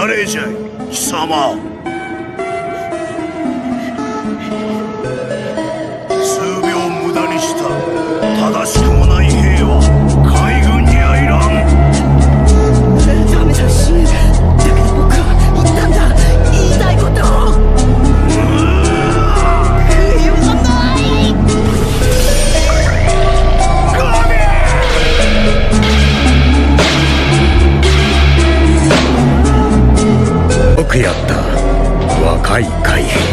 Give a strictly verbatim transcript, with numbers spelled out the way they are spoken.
誰じゃい貴様。数秒無駄にした正しくもない兵は海軍にはいらん。 ダメだし、だけど僕は言ったんだ、言いたいことを。言わない。 よくやった若い海兵。